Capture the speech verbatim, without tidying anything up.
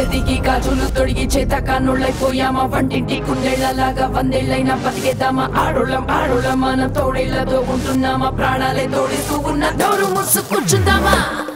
చేతికి గాజులు తొడిగి చేత కానుళ్ళైపోయామా వంటింటి కుందేళ్లలాగా వందేళ్ళైనా బతికేద్దామా ఆడోళ్ళం ఆడోళ్ళం మనం తోడేళ్లతో ఉంటున్నామా ప్రాణాలే తోడిస్తూ ఉన్న దోరు ముసు కూర్చుందామా